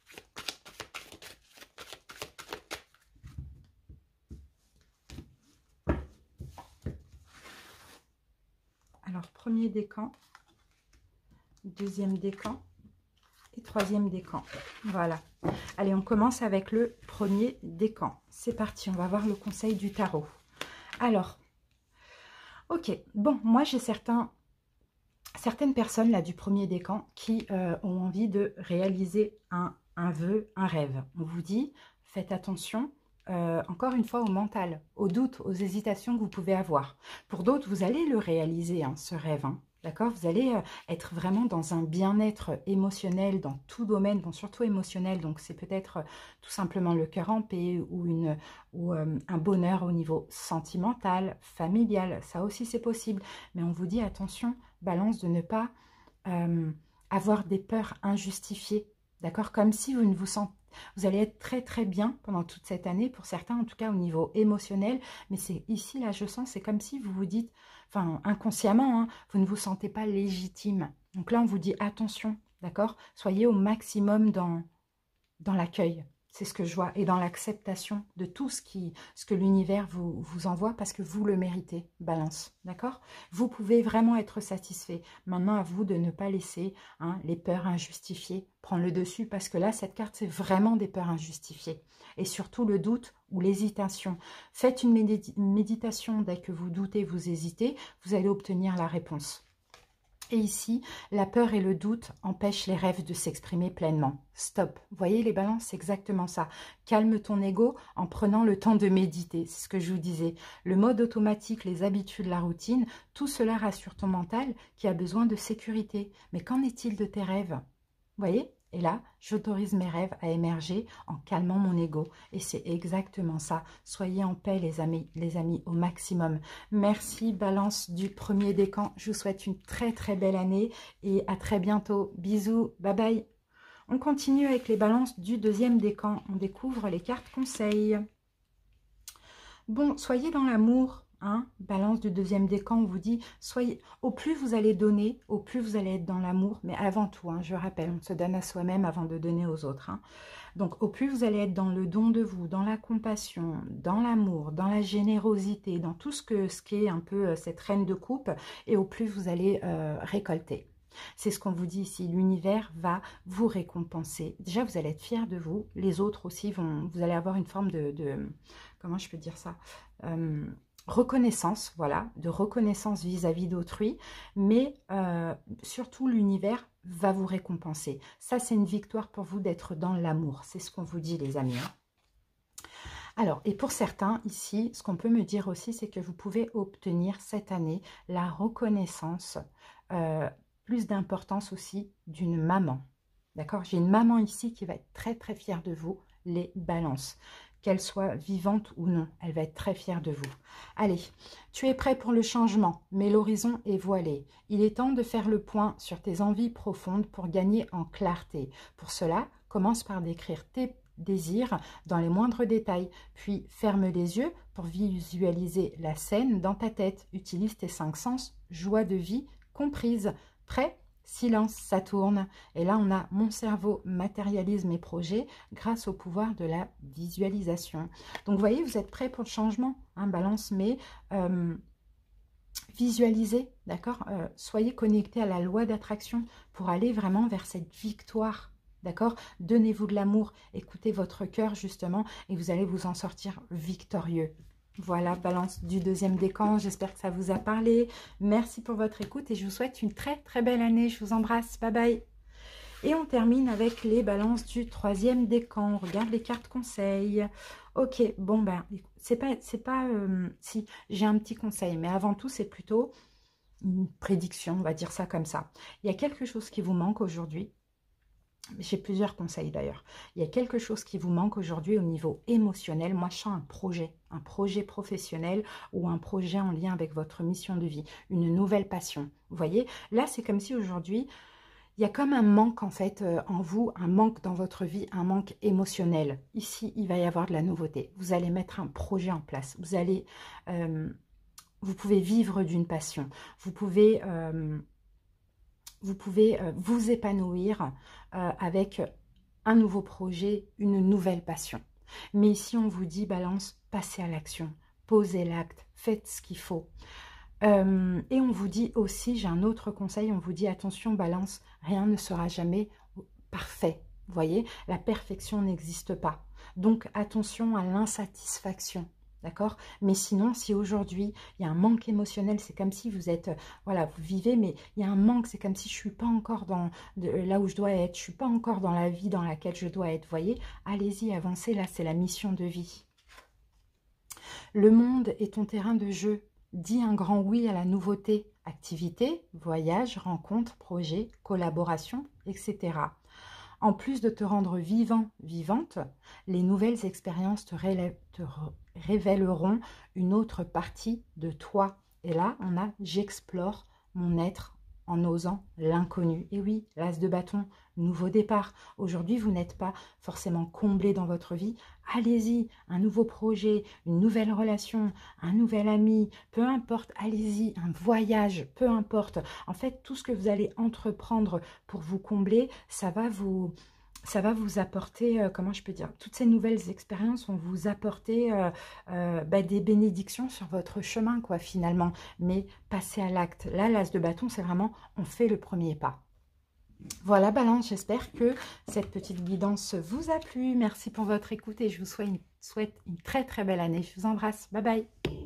Alors, premier décan, deuxième décan et troisième décan. Voilà. Allez, on commence avec le premier décan. C'est parti, on va voir le conseil du tarot. Alors, ok, bon, moi j'ai certains, certaines personnes là du premier décan qui euh, ont envie de réaliser un, un vœu, un rêve. On vous dit, faites attention, euh, encore une fois au mental, aux doutes, aux hésitations que vous pouvez avoir. Pour d'autres, vous allez le réaliser, hein, ce rêve, hein. D'accord? Vous allez euh, être vraiment dans un bien-être émotionnel dans tout domaine, bon, surtout émotionnel. Donc, c'est peut-être euh, tout simplement le cœur en paix ou, une, ou euh, un bonheur au niveau sentimental, familial. Ça aussi, c'est possible. Mais on vous dit, attention, Balance, de ne pas euh, avoir des peurs injustifiées. D'accord? Comme si vous ne vous sentez... Vous allez être très, très bien pendant toute cette année, pour certains, en tout cas au niveau émotionnel. Mais c'est ici, là, je sens, c'est comme si vous vous dites... Enfin, inconsciemment, hein, vous ne vous sentez pas légitime. Donc là, on vous dit attention, d'accord? Soyez au maximum dans, dans l'accueil. C'est ce que je vois. Et dans l'acceptation de tout ce, qui, ce que l'univers vous, vous envoie parce que vous le méritez, Balance. D'accord? Vous pouvez vraiment être satisfait. Maintenant, à vous de ne pas laisser hein, les peurs injustifiées prendre le dessus parce que là, cette carte, c'est vraiment des peurs injustifiées. Et surtout le doute ou l'hésitation. Faites une médit- méditation dès que vous doutez, vous hésitez, vous allez obtenir la réponse. Et ici, la peur et le doute empêchent les rêves de s'exprimer pleinement. Stop. Vous voyez les balances, c'est exactement ça. Calme ton ego en prenant le temps de méditer. C'est ce que je vous disais. Le mode automatique, les habitudes, la routine, tout cela rassure ton mental qui a besoin de sécurité. Mais qu'en est-il de tes rêves? Vous voyez? Et là, j'autorise mes rêves à émerger en calmant mon ego. Et c'est exactement ça. Soyez en paix, les amis, les amis, au maximum. Merci, Balance du premier décan. Je vous souhaite une très, très belle année et à très bientôt. Bisous, bye bye. On continue avec les balances du deuxième décan. On découvre les cartes conseils. Bon, soyez dans l'amour. Hein, Balance du deuxième décan, on vous dit, soyez, au plus vous allez donner, au plus vous allez être dans l'amour, mais avant tout, hein, je rappelle, on se donne à soi-même avant de donner aux autres. Hein. Donc, au plus vous allez être dans le don de vous, dans la compassion, dans l'amour, dans la générosité, dans tout ce, que, ce qui est un peu euh, cette reine de coupe, et au plus vous allez euh, récolter. C'est ce qu'on vous dit ici, l'univers va vous récompenser. Déjà, vous allez être fiers de vous, les autres aussi vont, vous allez avoir une forme de, de comment je peux dire ça euh, reconnaissance, voilà, de reconnaissance vis-à-vis d'autrui, mais euh, surtout l'univers va vous récompenser. Ça, c'est une victoire pour vous d'être dans l'amour. C'est ce qu'on vous dit, les amis. Alors, et pour certains, ici, ce qu'on peut me dire aussi, c'est que vous pouvez obtenir cette année la reconnaissance euh, plus d'importance aussi d'une maman. D'accord? J'ai une maman ici qui va être très très fière de vous, les balances. Qu'elle soit vivante ou non, elle va être très fière de vous. Allez, tu es prêt pour le changement, mais l'horizon est voilé. Il est temps de faire le point sur tes envies profondes pour gagner en clarté. Pour cela, commence par décrire tes désirs dans les moindres détails, puis ferme les yeux pour visualiser la scène dans ta tête. Utilise tes cinq sens, joie de vie comprise. Prêt? Silence, ça tourne. Et là, on a mon cerveau matérialise mes projets grâce au pouvoir de la visualisation. Donc, vous voyez, vous êtes prêts pour le changement, hein, Balance, mais euh, visualisez, d'accord? euh, Soyez connectés à la loi d'attraction pour aller vraiment vers cette victoire. D'accord? Donnez-vous de l'amour, écoutez votre cœur justement et vous allez vous en sortir victorieux. Voilà, Balance du deuxième décan, j'espère que ça vous a parlé. Merci pour votre écoute et je vous souhaite une très très belle année. Je vous embrasse, bye bye. Et on termine avec les balances du troisième décan. On regarde les cartes conseils. Ok, bon ben, c'est pas, c'est pas, euh, si, j'ai un petit conseil, mais avant tout, c'est plutôt une prédiction, on va dire ça comme ça. Il y a quelque chose qui vous manque aujourd'hui. J'ai plusieurs conseils d'ailleurs. Il y a quelque chose qui vous manque aujourd'hui au niveau émotionnel. Moi, je sens un projet, un projet professionnel ou un projet en lien avec votre mission de vie, une nouvelle passion. Vous voyez, là, c'est comme si aujourd'hui, il y a comme un manque en fait euh, en vous, un manque dans votre vie, un manque émotionnel. Ici, il va y avoir de la nouveauté. Vous allez mettre un projet en place. Vous allez, euh, vous pouvez vivre d'une passion. Vous pouvez... Euh, Vous pouvez euh, vous épanouir euh, avec un nouveau projet, une nouvelle passion. Mais ici, on vous dit, Balance, passez à l'action, posez l'acte, faites ce qu'il faut. Euh, et on vous dit aussi, j'ai un autre conseil, on vous dit, attention, Balance, rien ne sera jamais parfait. Vous voyez, la perfection n'existe pas. Donc, attention à l'insatisfaction. D'accord? Mais sinon, si aujourd'hui, il y a un manque émotionnel, c'est comme si vous êtes, voilà, vous vivez, mais il y a un manque, c'est comme si je ne suis pas encore dans de, là où je dois être, je ne suis pas encore dans la vie dans laquelle je dois être. Vous voyez? Allez-y, avancez, là, c'est la mission de vie. Le monde est ton terrain de jeu. Dis un grand oui à la nouveauté. Activité, voyage, rencontre, projet, collaboration, et cetera. En plus de te rendre vivant, vivante, les nouvelles expériences te, te révéleront une autre partie de toi. Et là, on a « j'explore mon être en osant l'inconnu ». Et oui, l'as de bâton, nouveau départ. Aujourd'hui, vous n'êtes pas forcément comblé dans votre vie. Allez-y, un nouveau projet, une nouvelle relation, un nouvel ami, peu importe, allez-y, un voyage, peu importe. En fait, tout ce que vous allez entreprendre pour vous combler, ça va vous... ça va vous apporter, euh, comment je peux dire, toutes ces nouvelles expériences vont vous apporter euh, euh, bah, des bénédictions sur votre chemin, quoi, finalement. Mais passez à l'acte. Là, l'as de bâton, c'est vraiment, on fait le premier pas. Voilà, Balance, j'espère que cette petite guidance vous a plu. Merci pour votre écoute et je vous souhaite une, souhaite une très très belle année. Je vous embrasse. Bye bye.